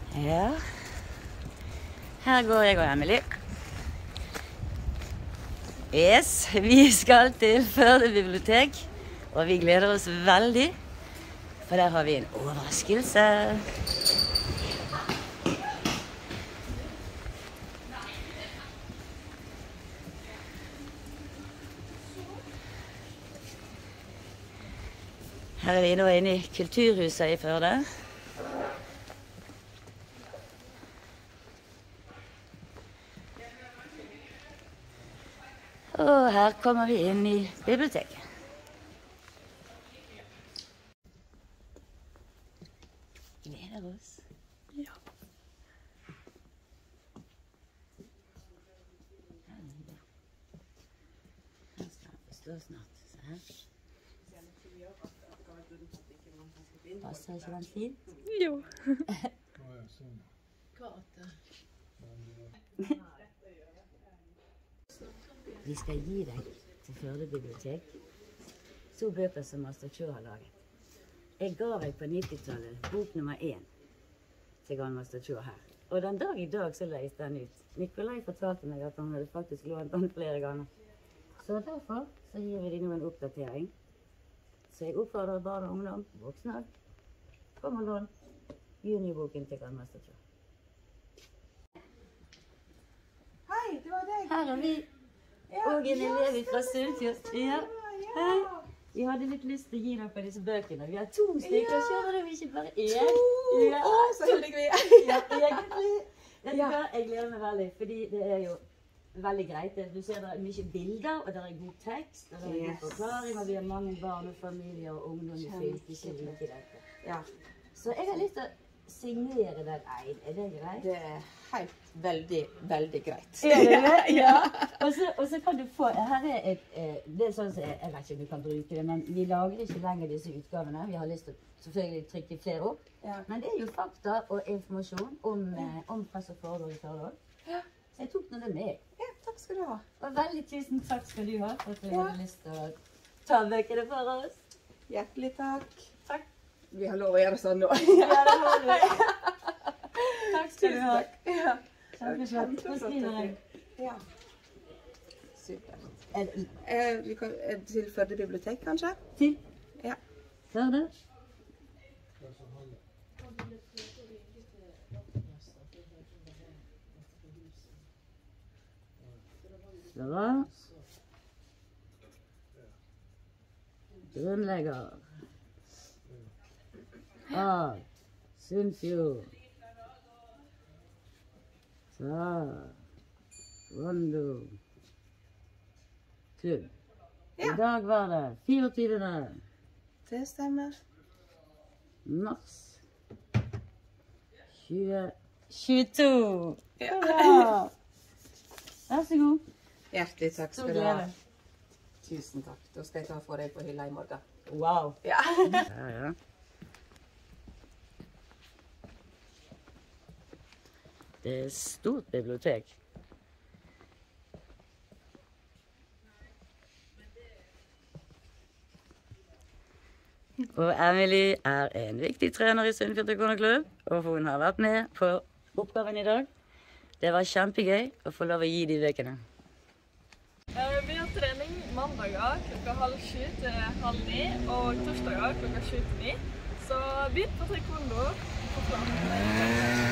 Ja. Her går jeg og Emily. Yes, vi skal til Førde bibliotek, og vi gleder oss veldig, for der har vi en overraskelse. Her er vi nå inne i Kulturhuset i Førde. Og her kommer vi inn i biblioteket. Gleder oss. Ja. Her skal vi stå snart. Se her. Passer ikke den fint? Jo. Vi skal gi deg til Førde bibliotek 2 bøker som Master Cho har laget. Jeg ga deg på 90-tallet bok nummer 1 til Master Cho her. Og den dag i dag så leis den ut. Nikolai fortalte meg at han hadde faktisk lånt den flere ganger. Så derfor så gir vi deg nå en oppdatering. Så jeg oppfordrer barn og ungdom, voksne, kom og lån juniorboken til Master Cho. Hei, det var deg. Her er vi. Og en elev fra Sunnfjord. Ja. Hei. Vi hadde litt lyst til å gi deg på disse bøkene. Vi har 2 stykker, skjønner du, vi ikke bare 1. Ja. Å, så heldig vi er. Ja, egentlig. Vet du hva, jeg gleder meg veldig, fordi det er jo veldig greit. Du ser det er mye bilder, og det er god tekst, og det er god forklaring, og vi har mange barn og familier og ungdom i fylket som liker dette. Ja. Så jeg har lyst til å signere den ein. Er det greit? Det er helt veldig greit. Er det det? Ja. Og så kan du få, her er det er sånn som jeg vet ikke om du kan bruke det, men vi lager ikke lenger disse utgavene. Vi har lyst til å selvfølgelig trykke flere opp. Ja. Men det er jo fakta og informasjon om press og foredrag i Førde. Ja. Så jeg tok det med. Ja, takk skal du ha. Og veldig tusen takk skal du ha for at du hadde lyst til å ta bøkene for oss. Hjertelig takk. Takk. Vi har lov å gjøre sånn nå. Ja, det har vi. Takk skal du ha. Ja. Kjempeflott. Hva skriver jeg? Ja. Supert. Vi kan til Førde bibliotek, kanskje? Til? Ja. Førde? Bra. Grunnlegger. Av Sunnfjord. Rondo. Klubb. I dag var det 24. Det stemmer. Mars 2022. Ja. Vær så god. Hjertelig takk skal du ha. Tusen takk. Da skal jeg ta for deg på hylla i morgen. Wow. Ja. Ja. Det er et stort bibliotek. Og Emily er en viktig trener i Sunnfjord Taekwondo-klubb, og hun har vært med på oppgaven i dag. Det var kjempegøy å få lov å gi de bøkene. Vi har trening mandager klokka 8:30 til 8:30, og torsdager klokka 7 til 9. Så begynn på taekwondo.